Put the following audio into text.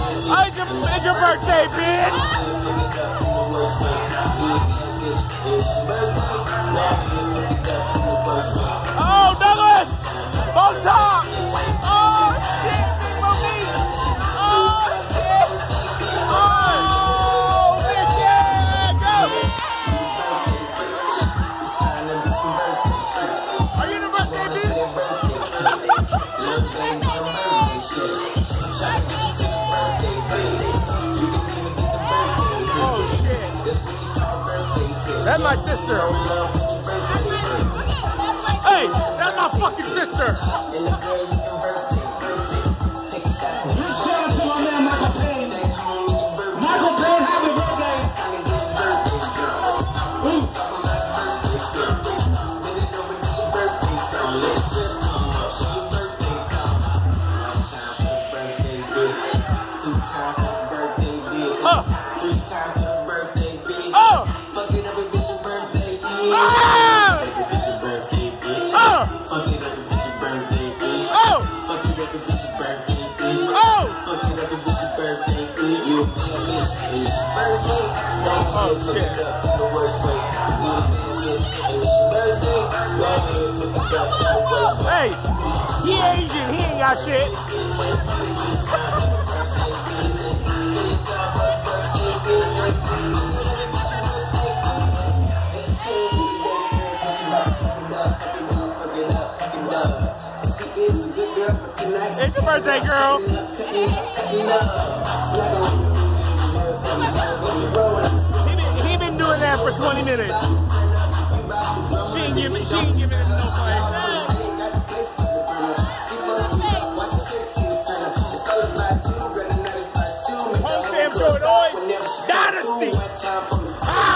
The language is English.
It's your birthday, bitch! Oh, Douglas! Botox! Oh, shit! Oh, shit! Oh, bitch, yeah! Go! Are you in the birthday, bitch? Oh, shit. That's my sister. Hey, that's my fucking sister. Shout out to my man Michael Payne. Michael Payne, happy birthday. Hey, he Asian, he ain't got shit. It's your birthday, girl. He been doing that for 20 minutes. She ain't giving it no play. Home fam Dynasty.